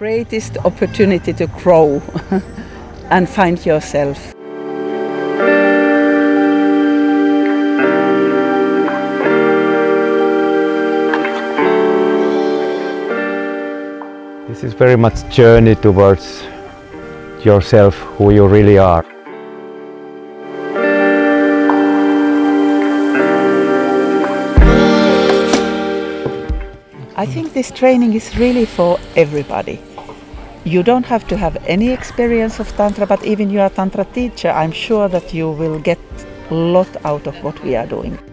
greatest opportunity to grow and find yourself. This is very much journey towards yourself, who you really are. I think this training is really for everybody. You don't have to have any experience of Tantra, but even you are a Tantra teacher, I'm sure that you will get a lot out of what we are doing.